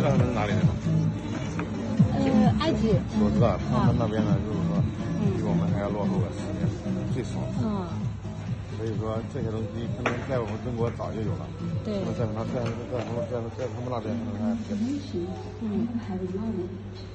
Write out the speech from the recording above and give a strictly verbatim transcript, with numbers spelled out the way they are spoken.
道他们是哪里人吗？ 呃，埃及。 我知道，他们那边呢，就是说， 嗯， 比我们还要落后个十年，最少。 嗯， 所以说这些东西可能在我们中国早就有了， 对， 可能在他在在他们在在他们那边可能还比较少。 嗯。